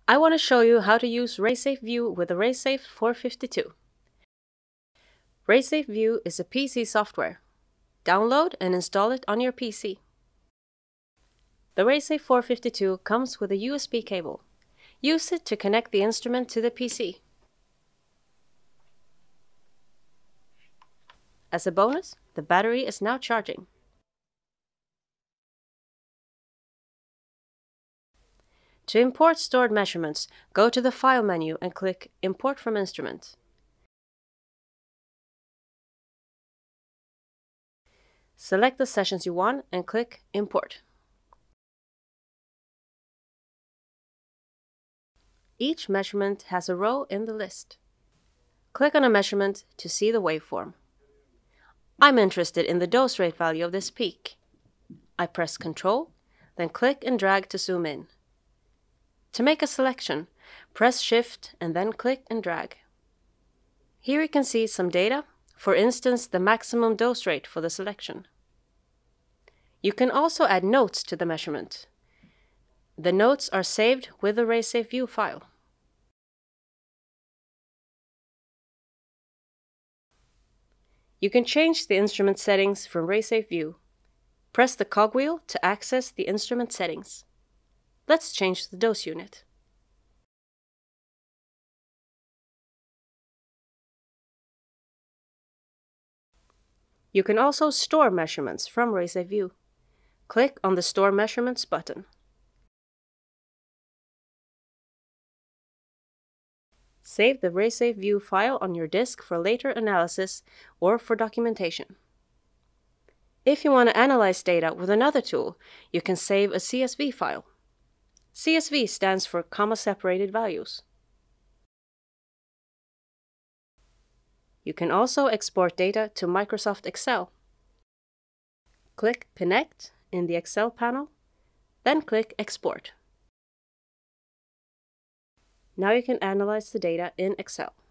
I want to show you how to use RaySafe View with the RaySafe 452. RaySafe View is a PC software. Download and install it on your PC. The RaySafe 452 comes with a USB cable. Use it to connect the instrument to the PC. As a bonus, the battery is now charging. To import stored measurements, go to the File menu and click Import from Instrument. Select the sessions you want and click Import. Each measurement has a row in the list. Click on a measurement to see the waveform. I'm interested in the dose rate value of this peak. I press Ctrl, then click and drag to zoom in. To make a selection, press Shift and then click and drag. Here you can see some data, for instance the maximum dose rate for the selection. You can also add notes to the measurement. The notes are saved with the RaySafe View file. You can change the instrument settings from RaySafe View. Press the cogwheel to access the instrument settings. Let's change the dose unit. You can also store measurements from RaySafe View. Click on the Store Measurements button. Save the RaySafe View file on your disk for later analysis or for documentation. If you want to analyze data with another tool, you can save a CSV file. CSV stands for comma-separated values. You can also export data to Microsoft Excel. Click Connect in the Excel panel, then click Export. Now you can analyze the data in Excel.